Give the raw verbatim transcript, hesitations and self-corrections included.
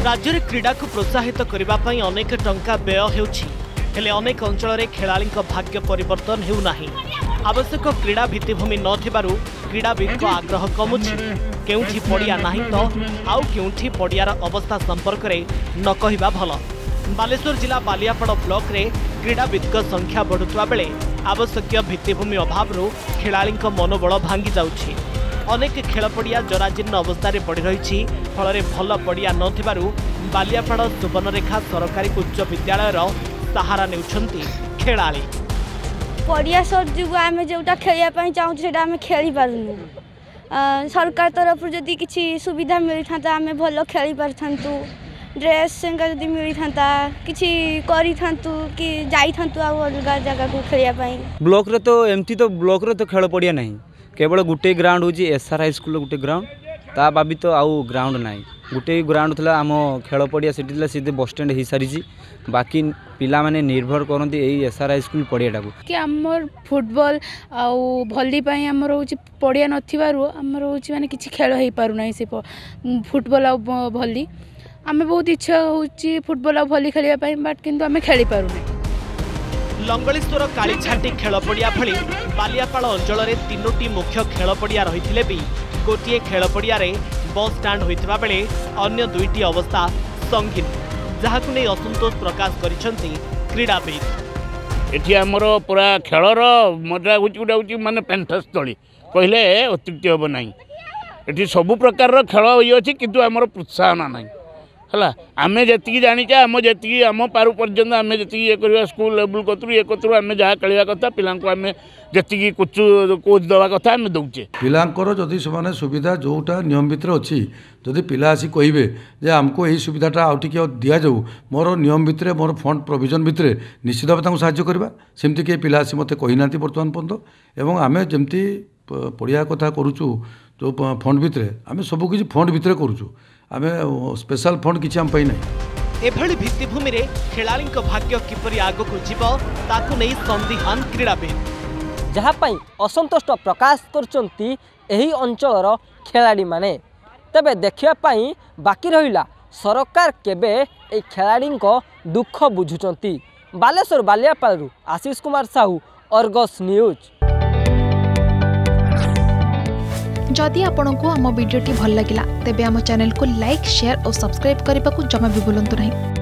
राज्य में क्रीड़ा को प्रोत्साहित करने अनेक टंका व्यय होउछि हेले अनेक अंचल खेलाड़ी भाग्य परिवर्तन हेउना आवश्यक क्रीड़ा भित्तिभूमि नथिबारु क्रीड़ाविद आग्रह कमुछि केउठी पड़िया नाही तो आउ केउठी पड़ियार अवस्था संपर्क में न कहिबा भल। बालेश्वर जिला बालियापाड़ ब्लॉक रे क्रीड़ाविद संख्या बढ़ुवा बेले आवश्यक भित्तिभूमि अभाव खेलाड़ी मनोबल भांगी जाउछि। अनेक खेल पड़िया जराजीर्ण अवस्था रे पड़ी रही फल भल पड़िया नथिबारु बालियापाड़ सुवर्णरेखा सरकारी उच्च विद्यालय सहारा नेउछंती खेलाड़ी। पड़िया सर जो आम जोटा खेलने चाहूँ से खेली पारूँ सरकार तरफ जदि किसी सुविधा मिली था आम भल खेली पारथांतु ड्रेस जदि मिली था किसी करी थांतु कि जाई थांतु आ अलग जगह को खेलने ब्लॉक रे तो एमती तो ब्लॉक रे तो खेल पड़िया नहीं केवल गोटे ग्राउंड हूँ एसआर हाई स्कूल गोटे ग्राउंड ता बाबी तो आउ ग्राउंड नहीं गोटे ग्राउंड थला आम खेल पड़िया से सीधे बस स्टैंड हो सारी बाकी पिला माने निर्भर करती यही एसआर हाई स्कूल पड़ियाटा को कि आमर फुटबॉल आउ भली पाई आमर होची पड़िया नथिबारु आमर होची माने किछि खेल हेई पारु नाही से फुटबॉल आउ भली आमे बहुत इच्छा होची फुटबॉल आउ भली खेलिया पाई बट किंतु आमे खेली पारु नाही। लंगलेश्वर कालीछाटी खेल पड़िया भली बालियापाड़ अंचल में तीनोटी मुख्य खेल पड़िया रही भी गोटे खेल पड़िया बस स्टाण्ड होता बेले अन्य दुईटी अवस्था संगीन जहाँ नहीं असंतोष प्रकाश करिसेंती क्रीड़ाविद। एठी हमर पूरा खेलर मजा गोटे माने पेंठस्थली कहले अत्युक्ति हम ना एठी सबु प्रकार खेल ये अच्छी किंतु आमर प्रोत्साहन ना है आम जी जाचे आम जी आम पार पर्यटन आम जी ये करवा स्कूल लेवल कतु ये कतु आम जहाँ खेलवा कथा पिला आम जी कोच कोच दवा कथा आम दौचे पिलांकर जदि से सुविधा जोटा नियम भितर अच्छी जदि पिला आसी कहे जे आमको यही सुविधाटा आउ टिके दि जाऊ मोर नियम भितर मोर फंड प्रोविजन भितर निश्चित भाव साहाय्य करवा सेमती किए पिला आसी मत कही ना बर्तमान पर्यंत एवं आम जमती पड़िया कथा करुचु जो फंड भितर आम सबकि फंड भितर करुचु आम स्पेशल फंड किसी आम पाई ना एभली भित्तिभूमि रे खेलाड़ी भाग्य किपरि आगकु जीव ताकु नहीं संदिहान क्रीड़ाविद जहाँ पाई असंतोष प्रकाश करचंती एही अंचलर खेलाड़ी माने तबे देखिया पाई बाकी रहिला सरकार केबे ए खेलाड़ी दुख बुझुचंती। बालेश्वर बालियापाड़ू आशीष कुमार साहू अर्गस न्यूज। जदि आपंक आम भिडी भल लगा तेब आम चैनल को लाइक शेयर और सब्सक्राइब करने को जमा भी भूलु नहीं।